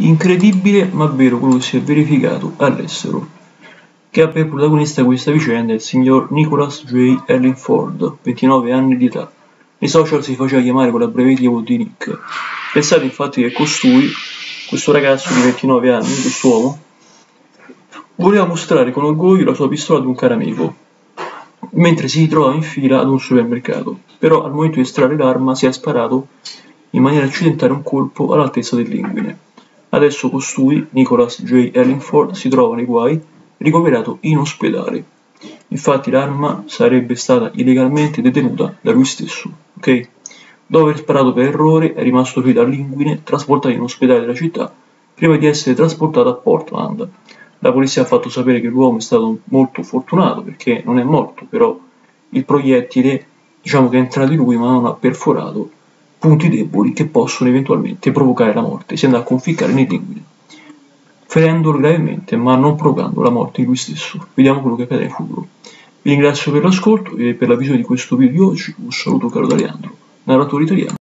Incredibile ma vero quello che si è verificato all'estero, che ha per protagonista questa vicenda il signor Nicholas J. Ellingford, 29 anni di età. Nei social si faceva chiamare con l'abbreviativo di Nick. Pensate infatti che questo ragazzo di 29 anni, quest'uomo, voleva mostrare con orgoglio la sua pistola ad un caro amico, mentre si trovava in fila ad un supermercato, però al momento di estrarre l'arma si è sparato in maniera accidentale un colpo all'altezza dell'inguine. Adesso costui, Nicholas J. Ellingford, si trova nei guai, ricoverato in ospedale. Infatti l'arma sarebbe stata illegalmente detenuta da lui stesso, ok? Dopo aver sparato per errore è rimasto ferito all'inguine, trasportato in un ospedale della città, prima di essere trasportato a Portland. La polizia ha fatto sapere che l'uomo è stato molto fortunato perché non è morto, però il proiettile diciamo che è entrato in lui ma non ha perforato punti deboli che possono eventualmente provocare la morte, si andrà a conficcare nell'inguine, ferendolo gravemente ma non provocando la morte di lui stesso. Vediamo quello che accadrà in futuro. Vi ringrazio per l'ascolto e per la visione di questo video di oggi. Un saluto caro da Leandro, narratore italiano.